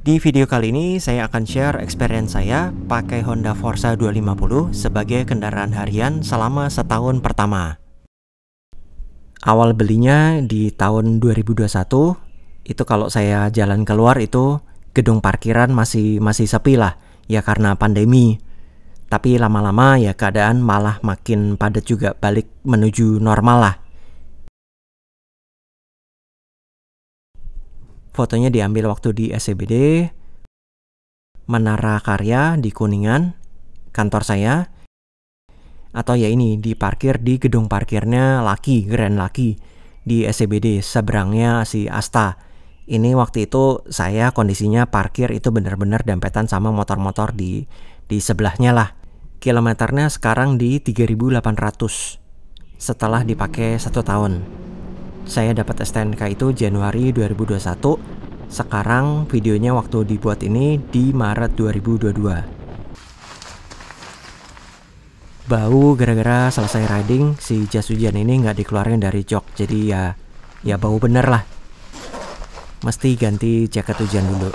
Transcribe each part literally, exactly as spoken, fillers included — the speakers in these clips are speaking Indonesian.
Di video kali ini saya akan share experience saya pakai Honda Forza dua lima nol sebagai kendaraan harian selama setahun pertama. Awal belinya di tahun dua ribu dua puluh satu, itu kalau saya jalan keluar itu gedung parkiran masih masih sepi lah, ya karena pandemi. Tapi lama-lama ya keadaan malah makin padat juga, balik menuju normal lah. Fotonya diambil waktu di S C B D, Menara Karya di Kuningan, kantor saya. Atau ya ini, diparkir di gedung parkirnya Lucky, Grand Lucky di S C B D, seberangnya si Asta. Ini waktu itu saya kondisinya parkir itu benar-benar dempetan sama motor-motor di di sebelahnya lah. Kilometernya sekarang di tiga ribu delapan ratus setelah dipakai satu tahun. Saya dapat S T N K itu Januari dua ribu dua puluh satu. Sekarang videonya waktu dibuat ini di Maret dua ribu dua puluh dua. Bau gara-gara selesai riding, si jas hujan ini nggak dikeluarin dari jok. Jadi ya ya bau bener lah. Mesti ganti jaket hujan dulu.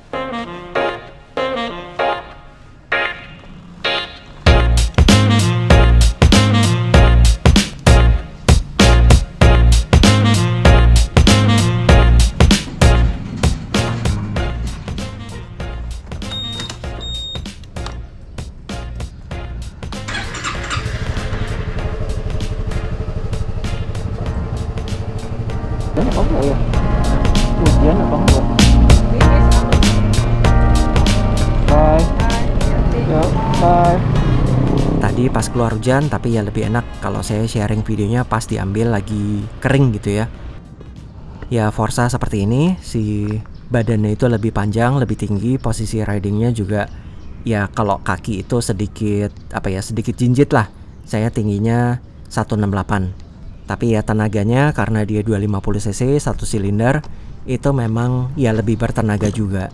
Có mùi à? Hujan apa enggak? Bye. Ya, bye. Tadi pas keluar hujan, tapi ya lebih enak kalau saya sharing videonya pas diambil lagi kering gitu ya. Ya Forza seperti ini, si badannya itu lebih panjang, lebih tinggi, posisi ridingnya juga ya kalau kaki itu sedikit apa ya sedikit jinjit lah. Saya tingginya seratus enam puluh delapan. Tapi ya tenaganya karena dia dua ratus lima puluh cc satu silinder itu memang ya lebih bertenaga juga.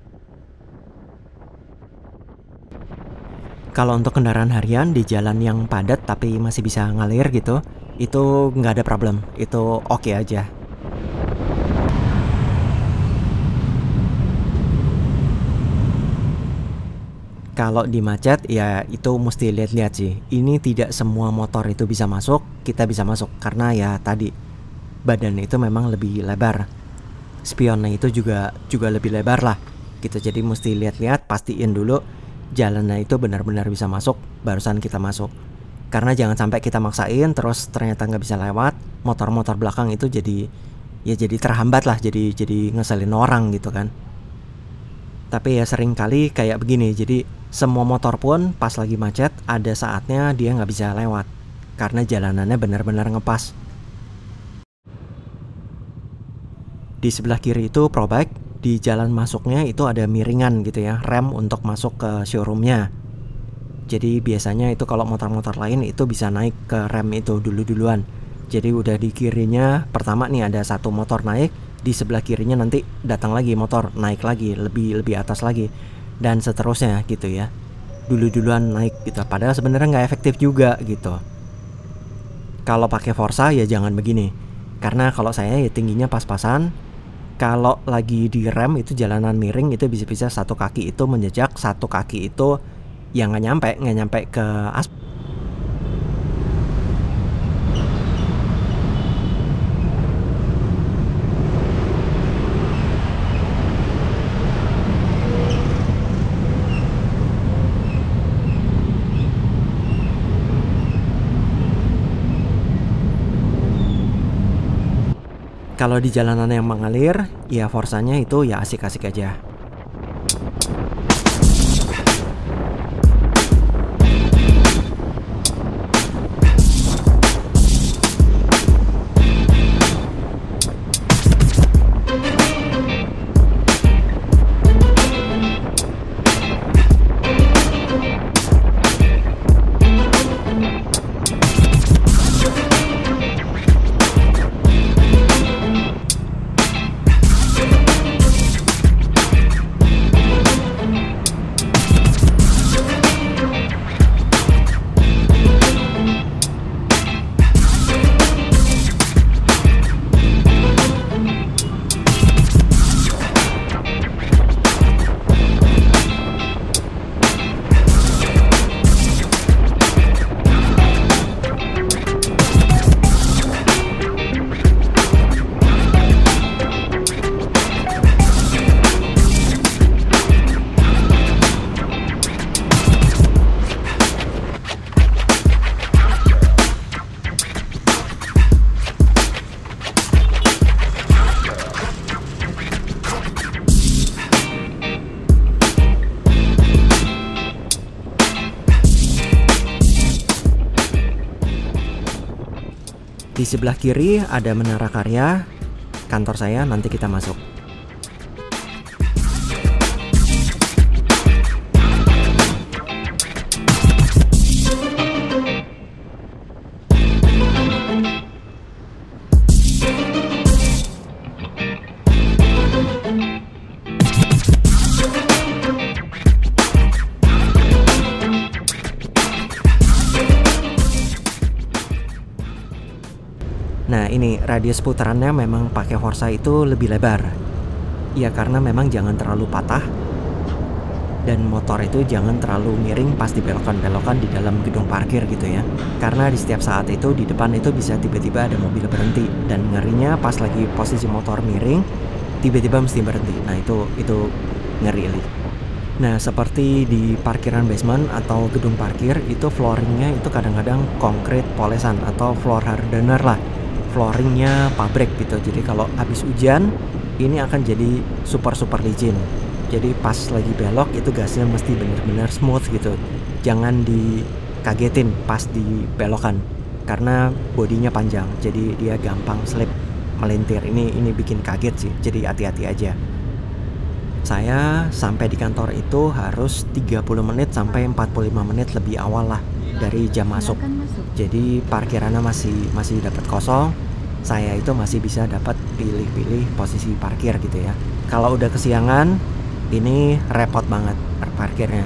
Kalau untuk kendaraan harian di jalan yang padat tapi masih bisa ngalir gitu, itu nggak ada problem, itu oke aja. Kalau di macet ya itu mesti lihat-lihat sih. Ini tidak semua motor itu bisa masuk, kita bisa masuk karena ya tadi badannya itu memang lebih lebar. Spionnya itu juga juga lebih lebar lah. Gitu, jadi mesti lihat-lihat, pastiin dulu jalannya itu benar-benar bisa masuk barusan kita masuk. Karena jangan sampai kita maksain terus ternyata nggak bisa lewat, motor-motor belakang itu jadi ya jadi terhambat lah, jadi jadi ngeselin orang gitu kan. Tapi ya sering kali kayak begini, jadi semua motor pun pas lagi macet ada saatnya dia nggak bisa lewat karena jalanannya benar-benar ngepas. Di sebelah kiri itu Pro Bike, di jalan masuknya itu ada miringan gitu ya, rem untuk masuk ke showroomnya. Jadi biasanya itu kalau motor-motor lain itu bisa naik ke rem itu dulu-duluan. Jadi udah di kirinya pertama nih ada satu motor naik, di sebelah kirinya nanti datang lagi motor naik lagi, lebih lebih atas lagi, dan seterusnya gitu ya. Dulu-duluan naik gitu. Padahal sebenarnya nggak efektif juga gitu. Kalau pakai Forza ya jangan begini. Karena kalau saya ya tingginya pas-pasan. Kalau lagi di rem itu jalanan miring itu bisa-bisa satu kaki itu menjejak, satu kaki itu yang nggak nyampe, nggak nyampe ke aspal. Kalau di jalanan yang mengalir, ya Forzanya itu ya asik-asik aja. Di sebelah kiri ada Menara Karya, kantor saya, nanti kita masuk. Nah ini radius putarannya memang pakai Forza itu lebih lebar. Ya karena memang jangan terlalu patah. Dan motor itu jangan terlalu miring pas di belokan-belokan di dalam gedung parkir gitu ya. Karena di setiap saat itu di depan itu bisa tiba-tiba ada mobil berhenti. Dan ngerinya pas lagi posisi motor miring, tiba-tiba mesti berhenti. Nah itu itu ngeri. Nah seperti di parkiran basement atau gedung parkir itu flooringnya itu kadang-kadang konkrit polesan atau floor hardener lah. Flooringnya pabrik gitu, jadi kalau habis hujan ini akan jadi super super licin. Jadi pas lagi belok itu gasnya mesti benar-benar smooth gitu, jangan dikagetin pas di belokan karena bodinya panjang, jadi dia gampang slip melintir. Ini ini bikin kaget sih, jadi hati-hati aja. Saya sampai di kantor itu harus tiga puluh menit sampai empat puluh lima menit lebih awal lah dari jam masuk. Jadi parkirannya masih masih dapat kosong. Saya itu masih bisa dapat pilih-pilih posisi parkir gitu ya. Kalau udah kesiangan, ini repot banget parkirnya.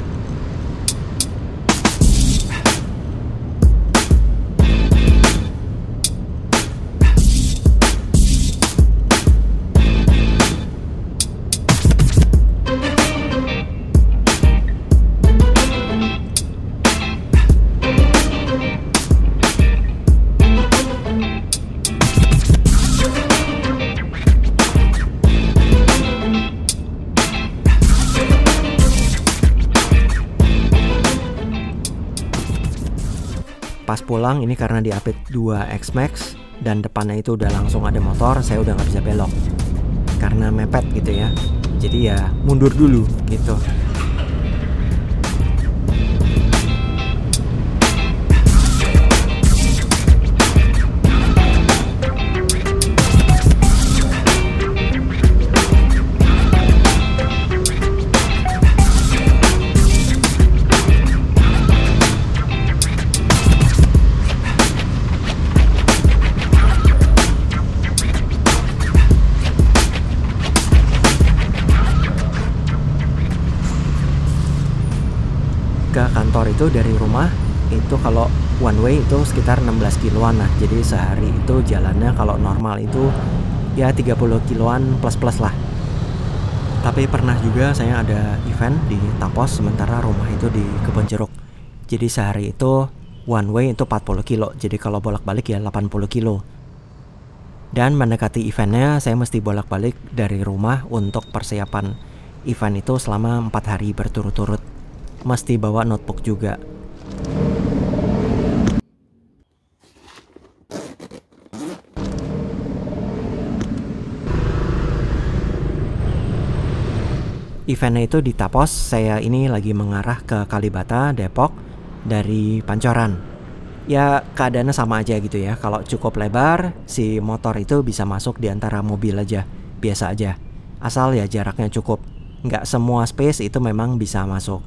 Pas pulang ini karena diapit dua X-Max dan depannya itu udah langsung ada motor, saya udah nggak bisa belok karena mepet gitu ya. Jadi ya mundur dulu gitu. Ke kantor itu dari rumah itu kalau one way itu sekitar enam belas kiloan lah. Jadi sehari itu jalannya kalau normal itu ya tiga puluh kiloan plus-plus lah. Tapi pernah juga saya ada event di Tapos sementara rumah itu di Kebonjeruk. Jadi sehari itu one way itu empat puluh kilo. Jadi kalau bolak-balik ya delapan puluh kilo. Dan mendekati eventnya saya mesti bolak-balik dari rumah untuk persiapan event itu selama empat hari berturut-turut. Mesti bawa notebook juga. Eventnya itu di Tapos. Saya ini lagi mengarah ke Kalibata, Depok dari Pancoran. Ya keadaannya sama aja gitu ya. Kalau cukup lebar, si motor itu bisa masuk di antara mobil aja, biasa aja. Asal ya jaraknya cukup. Nggak semua space itu memang bisa masuk.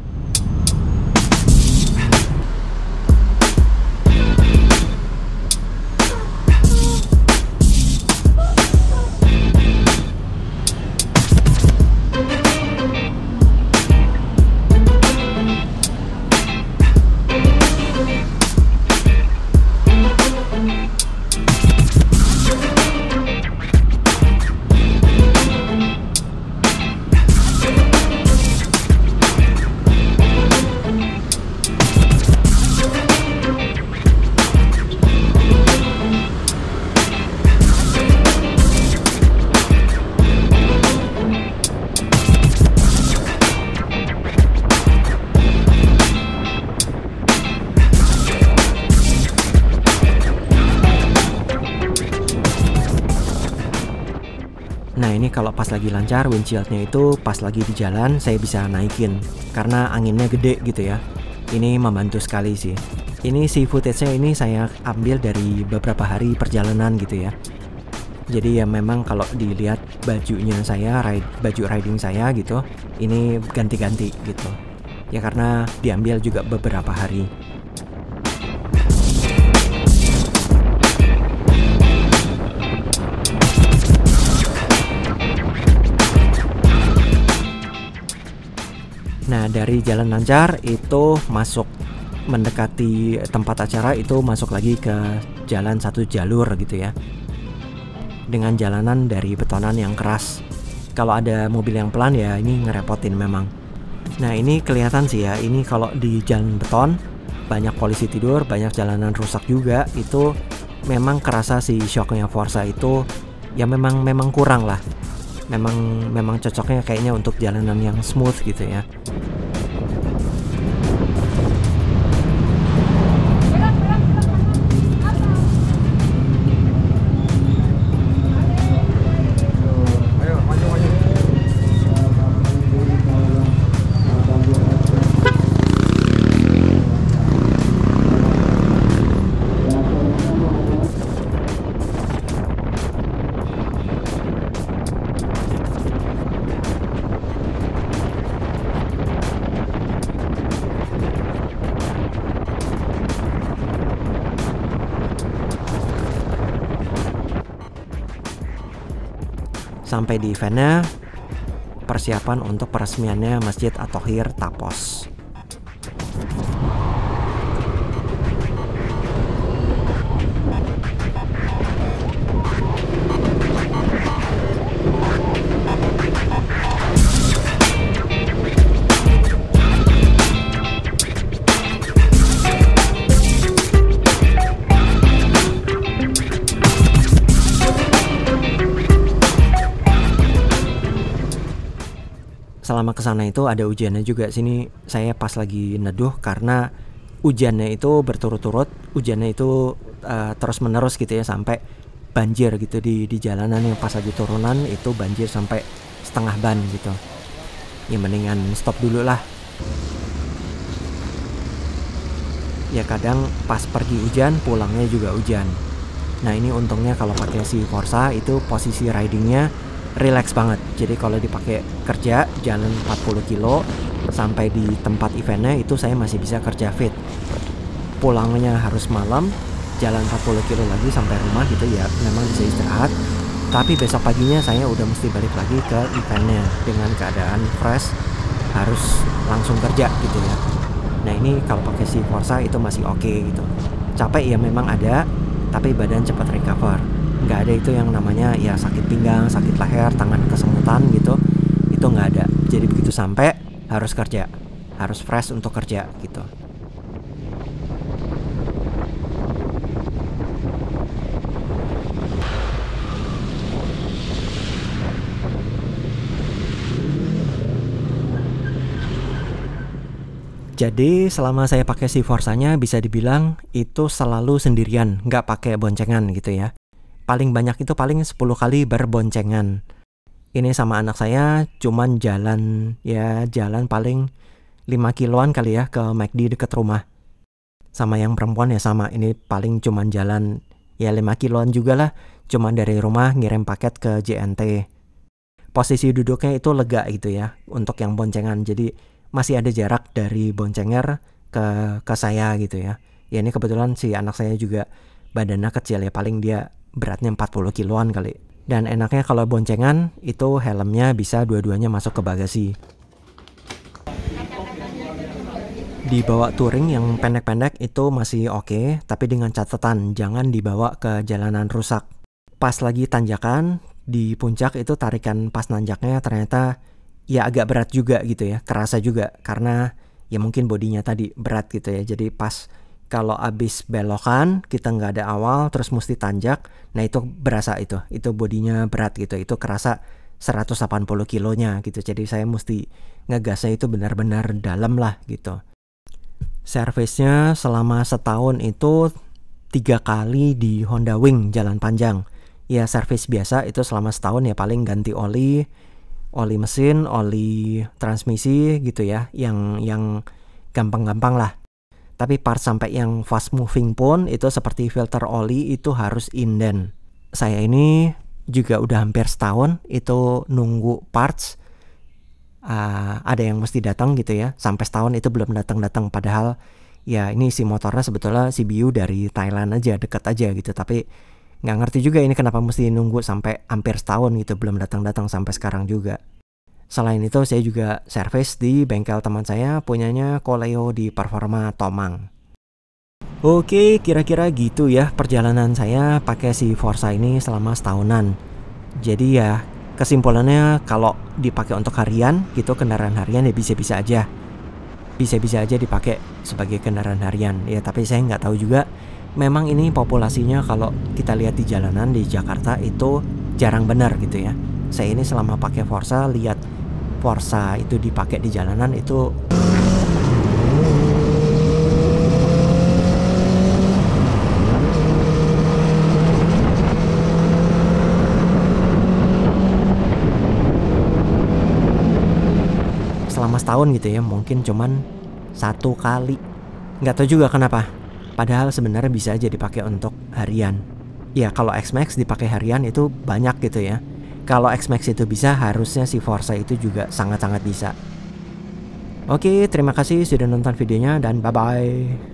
Nah ini kalau pas lagi lancar windshieldnya itu pas lagi di jalan saya bisa naikin karena anginnya gede gitu ya. Ini membantu sekali sih. Ini si footage-nya ini saya ambil dari beberapa hari perjalanan gitu ya. Jadi ya memang kalau dilihat bajunya saya, ride, baju riding saya gitu, ini ganti-ganti gitu. Ya karena diambil juga beberapa hari. Nah, dari Jalan Lancar itu masuk mendekati tempat acara itu masuk lagi ke jalan satu jalur gitu ya. Dengan jalanan dari betonan yang keras. Kalau ada mobil yang pelan ya ini ngerepotin memang. Nah, ini kelihatan sih ya, ini kalau di jalan beton banyak polisi tidur, banyak jalanan rusak juga, itu memang kerasa si shocknya Forza itu ya memang memang kurang lah. Memang memang cocoknya kayaknya untuk jalanan yang smooth gitu ya. Sampai di eventnya, persiapan untuk peresmiannya Masjid At-Thohir Tapos. Selama kesana itu ada hujannya juga. Sini saya pas lagi neduh karena hujannya itu berturut-turut, hujannya itu uh, terus menerus gitu ya, sampai banjir gitu di di jalanan yang pas lagi turunan itu banjir sampai setengah ban gitu. Ya mendingan stop dulu lah. Ya kadang pas pergi hujan, pulangnya juga hujan. Nah ini untungnya kalau pakai si Forza itu posisi ridingnya relax banget. Jadi kalau dipakai kerja jalan empat puluh kilo sampai di tempat eventnya itu saya masih bisa kerja fit. Pulangnya harus malam, jalan empat puluh kilo lagi sampai rumah gitu ya, memang bisa istirahat. Tapi besok paginya saya udah mesti balik lagi ke eventnya dengan keadaan fresh, harus langsung kerja gitu ya. Nah ini kalau pakai si Forza itu masih oke okay, gitu. Capek ya memang ada, tapi badan cepat recover. Nggak ada itu yang namanya ya sakit pinggang, sakit leher, tangan kesemutan gitu, itu nggak ada. Jadi begitu sampai harus kerja, harus fresh untuk kerja gitu. Jadi selama saya pakai si Forzanya bisa dibilang itu selalu sendirian, nggak pakai boncengan gitu ya. Paling banyak itu paling sepuluh kali berboncengan. Ini sama anak saya cuman jalan ya jalan paling lima kiloan kali ya ke McD deket rumah. Sama yang perempuan ya sama, ini paling cuman jalan ya lima kiloan juga lah, cuman dari rumah ngirim paket ke J N T. Posisi duduknya itu lega gitu ya untuk yang boncengan. Jadi masih ada jarak dari boncenger ke ke saya gitu ya. Ya ini kebetulan si anak saya juga badannya kecil ya, paling dia beratnya empat puluh kiloan kali. Dan enaknya kalau boncengan itu helmnya bisa dua-duanya masuk ke bagasi. Dibawa touring yang pendek-pendek itu masih oke, okay, tapi dengan catatan jangan dibawa ke jalanan rusak. Pas lagi tanjakan di puncak itu tarikan pas nanjaknya ternyata ya agak berat juga gitu ya, kerasa juga karena ya mungkin bodinya tadi berat gitu ya. Jadi pas kalau abis belokan kita nggak ada awal terus mesti tanjak, nah itu berasa itu, itu bodinya berat gitu, itu kerasa seratus delapan puluh kilonya gitu. Jadi saya mesti ngegasnya itu benar-benar dalam lah gitu. Servisnya selama setahun itu tiga kali di Honda Wing jalan panjang. Ya servis biasa itu selama setahun ya paling ganti oli, oli mesin, oli transmisi gitu ya, yang yang gampang-gampang lah. Tapi part sampai yang fast moving pun itu seperti filter oli itu harus inden. Saya ini juga udah hampir setahun itu nunggu parts. Uh, ada yang mesti datang gitu ya. Sampai setahun itu belum datang-datang, padahal ya ini si motornya sebetulnya C B U dari Thailand aja, deket aja gitu. Tapi nggak ngerti juga ini kenapa mesti nunggu sampai hampir setahun gitu, belum datang-datang sampai sekarang juga. Selain itu saya juga servis di bengkel teman saya punyanya Koleo di Performa Tomang. Oke, kira-kira gitu ya perjalanan saya pakai si Forza ini selama setahunan. Jadi ya kesimpulannya kalau dipakai untuk harian gitu, kendaraan harian ya bisa-bisa aja. Bisa-bisa aja dipakai sebagai kendaraan harian. Ya tapi saya nggak tahu juga. Memang ini populasinya kalau kita lihat di jalanan di Jakarta itu jarang benar gitu ya. Saya ini selama pakai Forza lihat Forza itu dipakai di jalanan itu selama setahun gitu ya, mungkin cuman satu kali. Nggak tahu juga kenapa. Padahal sebenarnya bisa aja dipakai untuk harian. Ya kalau X-Max dipakai harian itu banyak gitu ya. Kalau X-Max itu bisa, harusnya si Forza itu juga sangat-sangat bisa. Oke, terima kasih sudah nonton videonya dan bye-bye.